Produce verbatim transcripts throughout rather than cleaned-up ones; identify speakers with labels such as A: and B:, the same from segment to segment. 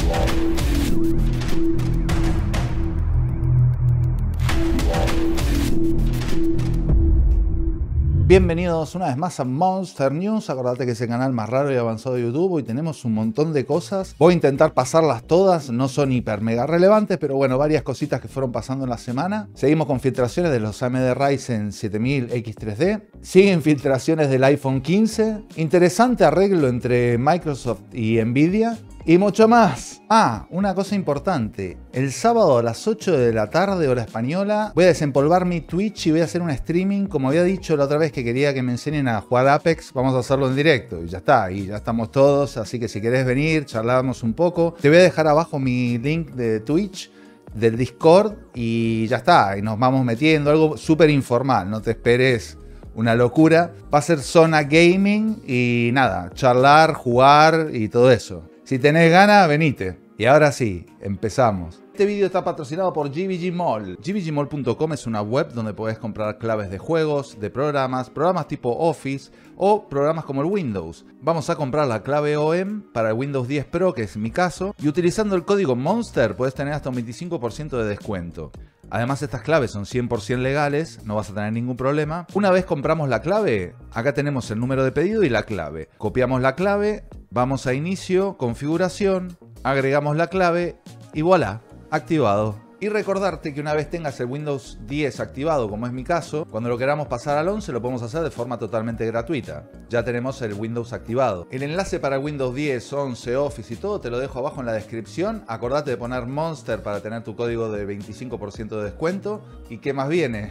A: Bienvenidos una vez más a Monster News. Acordate que es el canal más raro y avanzado de YouTube. Hoy tenemos un montón de cosas. Voy a intentar pasarlas todas. No son hiper mega relevantes, pero bueno, varias cositas que fueron pasando en la semana. Seguimos con filtraciones de los A M D Ryzen siete mil X tres D. Siguen filtraciones del iPhone quince. Interesante arreglo entre Microsoft y Nvidia. Y mucho más. Ah, una cosa importante. El sábado a las ocho de la tarde, hora española, voy a desempolvar mi Twitch y voy a hacer un streaming. Como había dicho la otra vez que quería que me enseñen a jugar Apex, vamos a hacerlo en directo. Y ya está, y ya estamos todos. Así que si querés venir, charlamos un poco. Te voy a dejar abajo mi link de Twitch, del Discord, y ya está. Y nos vamos metiendo, algo súper informal. No te esperes una locura. Va a ser zona gaming y nada, charlar, jugar y todo eso. Si tenés ganas, venite. Y ahora sí, empezamos. Este vídeo está patrocinado por G V G Mall. G V G Mall punto com es una web donde podés comprar claves de juegos, de programas, programas tipo Office o programas como el Windows. Vamos a comprar la clave O E M para el Windows diez Pro, que es mi caso, y utilizando el código MONSTER podés tener hasta un veinticinco por ciento de descuento. Además, estas claves son cien por ciento legales, no vas a tener ningún problema. Una vez compramos la clave, acá tenemos el número de pedido y la clave. Copiamos la clave, vamos a inicio, configuración, agregamos la clave y voilà, activado. Y recordarte que una vez tengas el Windows diez activado, como es mi caso, cuando lo queramos pasar al once lo podemos hacer de forma totalmente gratuita. Ya tenemos el Windows activado. El enlace para Windows diez, once, Office y todo te lo dejo abajo en la descripción. Acordate de poner Monster para tener tu código de veinticinco por ciento de descuento. ¿Y qué más viene?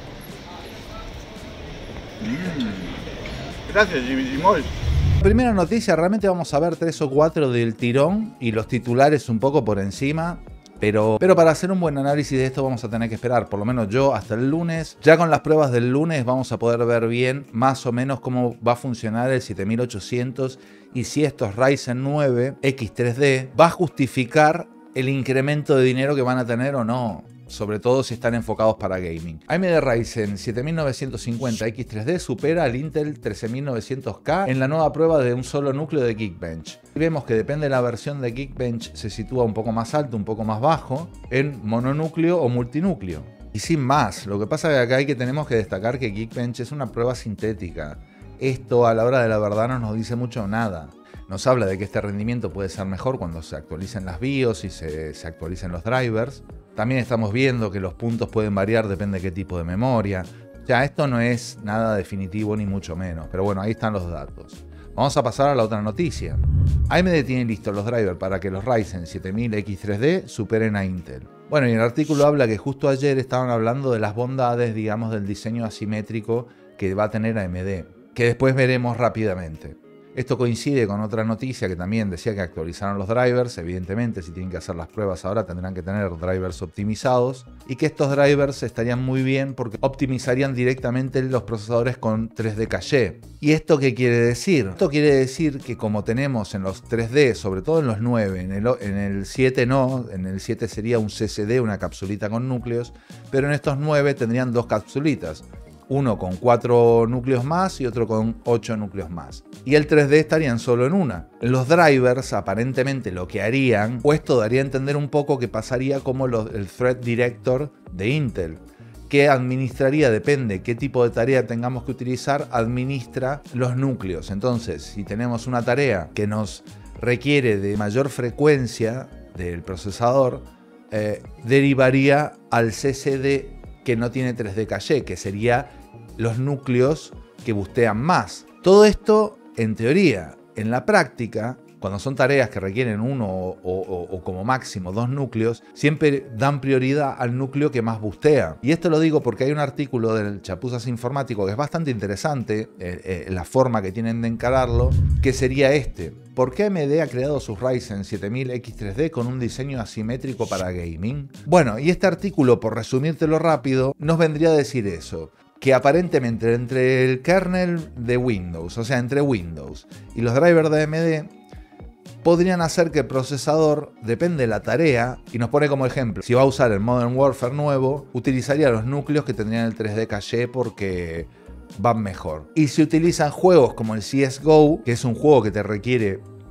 B: Mm. Gracias, G V G Mall.
A: Primera noticia, realmente vamos a ver tres o cuatro del tirón y los titulares un poco por encima. Pero, pero para hacer un buen análisis de esto vamos a tener que esperar, por lo menos yo, hasta el lunes. Ya con las pruebas del lunes vamos a poder ver bien más o menos cómo va a funcionar el siete mil ochocientos y si estos Ryzen nueve X tres D va a justificar el incremento de dinero que van a tener o no. Sobre todo si están enfocados para gaming. A M D Ryzen siete mil novecientos cincuenta X tres D supera al Intel trece mil novecientos K en la nueva prueba de un solo núcleo de Geekbench. Vemos que depende de la versión de Geekbench, se sitúa un poco más alto, un poco más bajo, en mononúcleo o multinúcleo. Y sin más, lo que pasa es que acá hay que tenemos que destacar que Geekbench es una prueba sintética. Esto a la hora de la verdad no nos dice mucho o nada. Nos habla de que este rendimiento puede ser mejor cuando se actualicen las BIOS y se, se actualicen los drivers. También estamos viendo que los puntos pueden variar, depende de qué tipo de memoria. Ya, esto no es nada definitivo ni mucho menos, pero bueno, ahí están los datos. Vamos a pasar a la otra noticia. A M D tiene listos los drivers para que los Ryzen siete mil X tres D superen a Intel. Bueno, y el artículo habla que justo ayer estaban hablando de las bondades, digamos, del diseño asimétrico que va a tener A M D, que después veremos rápidamente. Esto coincide con otra noticia que también decía que actualizaron los drivers. Evidentemente, si tienen que hacer las pruebas ahora tendrán que tener drivers optimizados. Y que estos drivers estarían muy bien porque optimizarían directamente los procesadores con tres D Caché. ¿Y esto qué quiere decir? Esto quiere decir que como tenemos en los tres D, sobre todo en los nueve, en el, en el siete no, en el siete sería un C C D, una capsulita con núcleos, pero en estos nueve tendrían dos capsulitas. Uno con cuatro núcleos más y otro con ocho núcleos más. Y el tres D estarían solo en una. Los drivers aparentemente lo que harían, o esto daría a entender un poco que pasaría como los, el Thread Director de Intel, que administraría, depende qué tipo de tarea tengamos que utilizar, administra los núcleos. Entonces, si tenemos una tarea que nos requiere de mayor frecuencia del procesador, eh, derivaría al C C D que no tiene tres D Caché, que sería los núcleos que bustean más. Todo esto en teoría. En la práctica, cuando son tareas que requieren uno o, o, o como máximo dos núcleos, siempre dan prioridad al núcleo que más bustea. Y esto lo digo porque hay un artículo del Chapuzas Informático que es bastante interesante, eh, eh, la forma que tienen de encararlo, que sería este. ¿Por qué A M D ha creado sus Ryzen siete mil X tres D con un diseño asimétrico para gaming? Bueno, y este artículo, por resumírtelo rápido, nos vendría a decir eso. Que aparentemente entre el kernel de Windows, o sea, entre Windows y los drivers de A M D, podrían hacer que el procesador, depende de la tarea, y nos pone como ejemplo, si va a usar el Modern Warfare nuevo, utilizaría los núcleos que tendrían el tres D Caché porque van mejor. Y si utilizan juegos como el C S G O, que es un juego que te requiere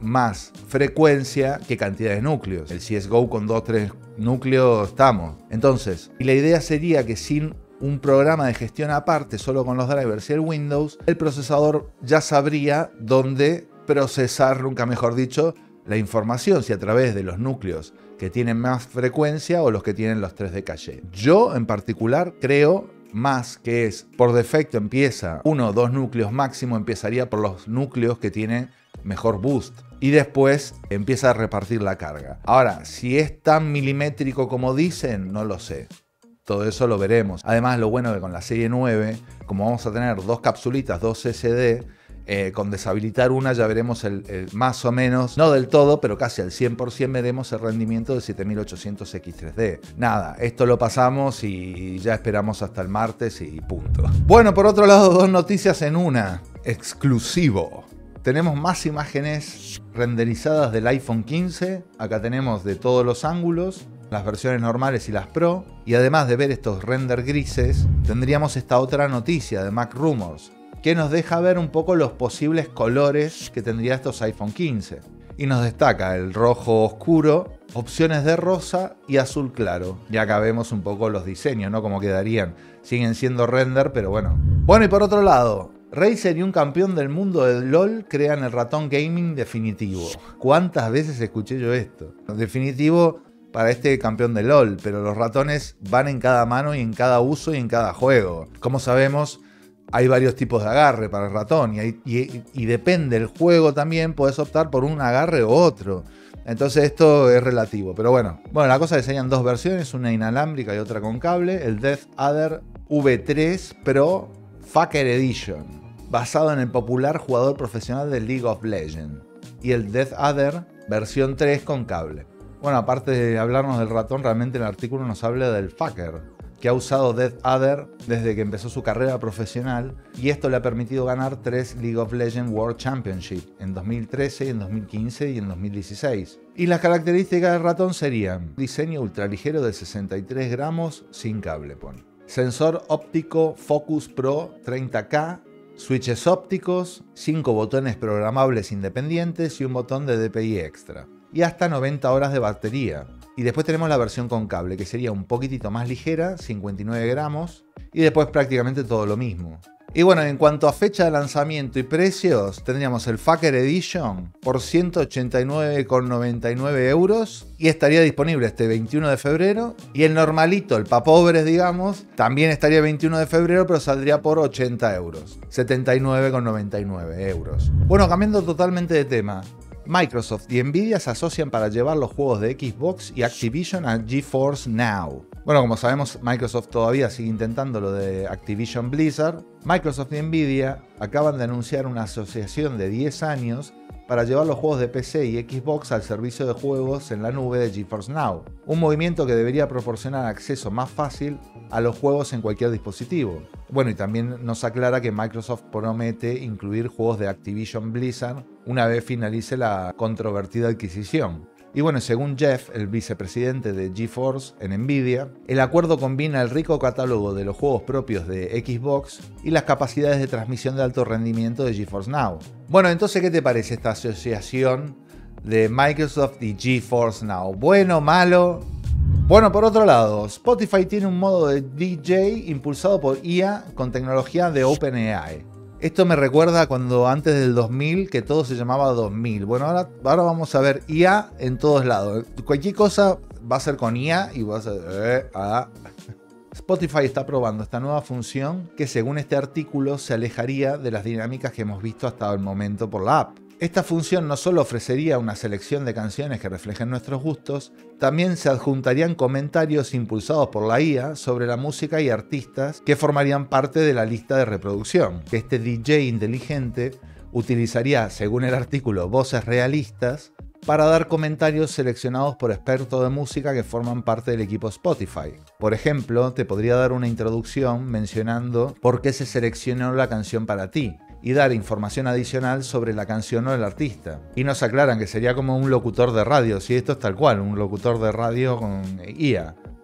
A: más frecuencia que cantidad de núcleos. El C S G O con dos o tres núcleos estamos. Entonces, y la idea sería que sin un programa de gestión aparte, solo con los drivers y el Windows, el procesador ya sabría dónde procesar, nunca mejor dicho, la información, si a través de los núcleos que tienen más frecuencia o los que tienen los tres de caché. Yo en particular creo más que es por defecto empieza uno o dos núcleos máximo, empezaría por los núcleos que tienen mejor boost y después empieza a repartir la carga. Ahora, si es tan milimétrico como dicen, no lo sé. Todo eso lo veremos. Además, lo bueno es que con la serie nueve, como vamos a tener dos capsulitas, dos S D, Eh, con deshabilitar una ya veremos el, el más o menos, no del todo, pero casi al cien por ciento veremos el rendimiento de siete mil ochocientos X tres D. Nada, esto lo pasamos y ya esperamos hasta el martes y punto. Bueno, por otro lado, dos noticias en una. Exclusivo. Tenemos más imágenes renderizadas del iPhone quince. Acá tenemos de todos los ángulos, las versiones normales y las Pro. Y además de ver estos render grises, tendríamos esta otra noticia de Mac Rumors, que nos deja ver un poco los posibles colores que tendría estos iPhone quince. Y nos destaca el rojo oscuro, opciones de rosa y azul claro. Y acá vemos un poco los diseños, ¿no? Cómo quedarían. Siguen siendo render, pero bueno. Bueno, y por otro lado, Razer y un campeón del mundo de LOL crean el ratón gaming definitivo. ¿Cuántas veces escuché yo esto? Definitivo para este campeón de LOL, pero los ratones van en cada mano y en cada uso y en cada juego. Como sabemos, hay varios tipos de agarre para el ratón y, hay, y, y depende del juego también, podés optar por un agarre u otro. Entonces esto es relativo, pero bueno. Bueno, la cosa es que serían dos versiones, una inalámbrica y otra con cable. El Death Adder V tres Pro Fucker Edition, basado en el popular jugador profesional de League of Legends. Y el Death Adder versión tres con cable. Bueno, aparte de hablarnos del ratón, realmente el artículo nos habla del Fucker, que ha usado Death Adder desde que empezó su carrera profesional, y esto le ha permitido ganar tres League of Legends World Championship en dos mil trece, en dos mil quince y en dos mil dieciséis. Y las características del ratón serían: diseño ultraligero de sesenta y tres gramos sin cable, pone. Sensor óptico Focus Pro treinta K, switches ópticos, cinco botones programables independientes y un botón de D P I extra. Y hasta noventa horas de batería. Y después tenemos la versión con cable, que sería un poquitito más ligera, cincuenta y nueve gramos, y después prácticamente todo lo mismo. Y bueno, en cuanto a fecha de lanzamiento y precios, tendríamos el Fucker Edition por ciento ochenta y nueve con noventa y nueve euros y estaría disponible este veintiuno de febrero. Y el normalito, el pa' pobres, digamos, también estaría el veintiuno de febrero, pero saldría por ochenta euros, setenta y nueve con noventa y nueve euros. Bueno, cambiando totalmente de tema, Microsoft y Nvidia se asocian para llevar los juegos de Xbox y Activision a GeForce Now. Bueno, como sabemos, Microsoft todavía sigue intentando lo de Activision Blizzard. Microsoft y Nvidia acaban de anunciar una asociación de diez años para llevar los juegos de P C y Xbox al servicio de juegos en la nube de GeForce Now. Un movimiento que debería proporcionar acceso más fácil a los juegos en cualquier dispositivo. Bueno, y también nos aclara que Microsoft promete incluir juegos de Activision Blizzard una vez finalice la controvertida adquisición. Y bueno, según Jeff, el vicepresidente de GeForce en Nvidia, el acuerdo combina el rico catálogo de los juegos propios de Xbox y las capacidades de transmisión de alto rendimiento de GeForce Now. Bueno, entonces, ¿qué te parece esta asociación de Microsoft y GeForce Now? ¿Bueno, malo? Bueno, por otro lado, Spotify tiene un modo de D J impulsado por I A con tecnología de OpenAI. Esto me recuerda cuando antes del dos mil, que todo se llamaba dos mil. Bueno, ahora, ahora vamos a ver I A en todos lados. Cualquier cosa va a ser con I A y va a ser... Eh, ah. Spotify está probando esta nueva función que, según este artículo, se alejaría de las dinámicas que hemos visto hasta el momento por la app. Esta función no solo ofrecería una selección de canciones que reflejen nuestros gustos, también se adjuntarían comentarios impulsados por la I A sobre la música y artistas que formarían parte de la lista de reproducción. Este D J inteligente utilizaría, según el artículo, voces realistas para dar comentarios seleccionados por expertos de música que forman parte del equipo Spotify. Por ejemplo, te podría dar una introducción mencionando por qué se seleccionó la canción para ti, y dar información adicional sobre la canción o el artista. Y nos aclaran que sería como un locutor de radio, si esto es tal cual, un locutor de radio con I A.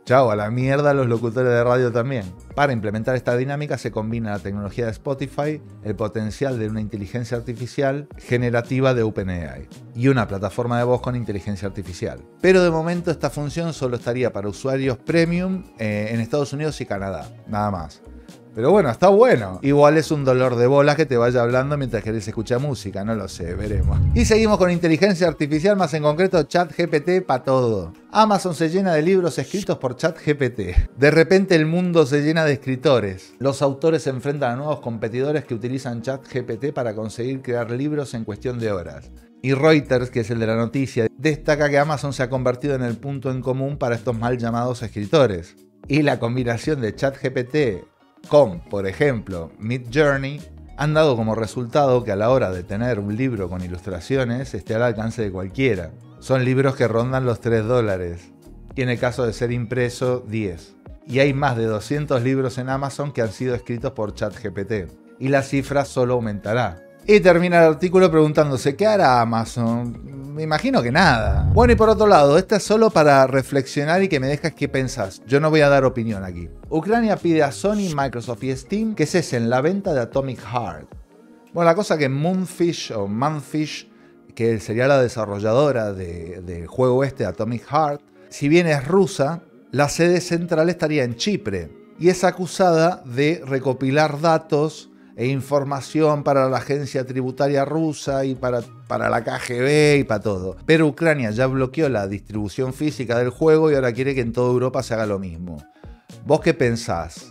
A: Chao, a la mierda los locutores de radio también. Para implementar esta dinámica se combina la tecnología de Spotify, el potencial de una inteligencia artificial generativa de OpenAI y una plataforma de voz con inteligencia artificial. Pero de momento esta función solo estaría para usuarios premium eh, en Estados Unidos y Canadá, nada más. Pero bueno, está bueno. Igual es un dolor de bolas que te vaya hablando mientras querés escuchar música, no lo sé, veremos. Y seguimos con inteligencia artificial, más en concreto ChatGPT para todo. Amazon se llena de libros escritos por ChatGPT. De repente el mundo se llena de escritores. Los autores se enfrentan a nuevos competidores que utilizan ChatGPT para conseguir crear libros en cuestión de horas. Y Reuters, que es el de la noticia, destaca que Amazon se ha convertido en el punto en común para estos mal llamados escritores. Y la combinación de ChatGPT con, por ejemplo, Midjourney, han dado como resultado que a la hora de tener un libro con ilustraciones esté al alcance de cualquiera. Son libros que rondan los tres dólares y en el caso de ser impreso, diez. Y hay más de doscientos libros en Amazon que han sido escritos por ChatGPT. Y la cifra solo aumentará. Y termina el artículo preguntándose, ¿qué hará Amazon? Me imagino que nada. Bueno, y por otro lado, esta es solo para reflexionar y que me dejas qué pensás. Yo no voy a dar opinión aquí. Ucrania pide a Sony, Microsoft y Steam que cesen la venta de Atomic Heart. Bueno, la cosa que Moonfish o Manfish, que sería la desarrolladora de, del juego este, Atomic Heart, si bien es rusa, la sede central estaría en Chipre y es acusada de recopilar datos e información para la agencia tributaria rusa y para, para la K G B y para todo. Pero Ucrania ya bloqueó la distribución física del juego y ahora quiere que en toda Europa se haga lo mismo. ¿Vos qué pensás?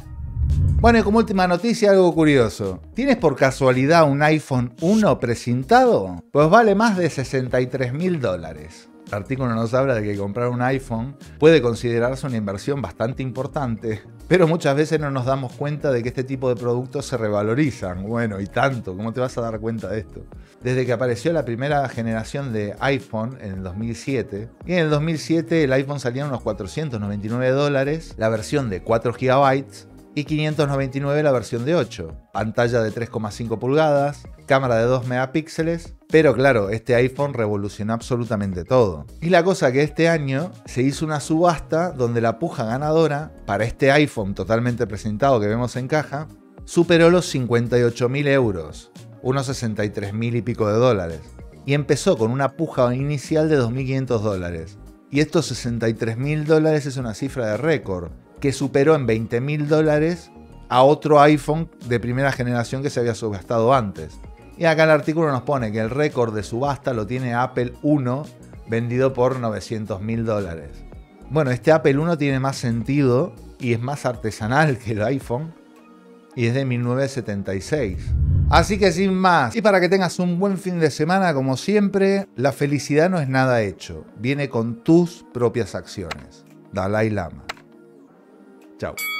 A: Bueno, y como última noticia, algo curioso. ¿Tienes por casualidad un iPhone uno precintado? Pues vale más de sesenta y tres mil dólares. El artículo nos habla de que comprar un iPhone puede considerarse una inversión bastante importante, pero muchas veces no nos damos cuenta de que este tipo de productos se revalorizan. Bueno, y tanto, ¿cómo te vas a dar cuenta de esto? Desde que apareció la primera generación de iPhone en el dos mil siete, y en el dos mil siete el iPhone salía a unos cuatrocientos noventa y nueve dólares, la versión de cuatro gigabytes, y quinientos noventa y nueve la versión de ocho. Pantalla de tres coma cinco pulgadas, cámara de dos megapíxeles, pero claro, este iPhone revolucionó absolutamente todo. Y la cosa que este año se hizo una subasta donde la puja ganadora para este iPhone totalmente presentado que vemos en caja superó los cincuenta y ocho mil euros, unos sesenta y tres mil y pico de dólares. Y empezó con una puja inicial de dos mil quinientos dólares. Y estos sesenta y tres mil dólares es una cifra de récord, que superó en veinte mil dólares a otro iPhone de primera generación que se había subastado antes. Y acá el artículo nos pone que el récord de subasta lo tiene Apple uno, vendido por novecientos mil dólares. Bueno, este Apple uno tiene más sentido y es más artesanal que el iPhone, y es de mil novecientos setenta y seis. Así que sin más, y para que tengas un buen fin de semana, como siempre, la felicidad no es nada hecho, viene con tus propias acciones. Dalai Lama. Chao.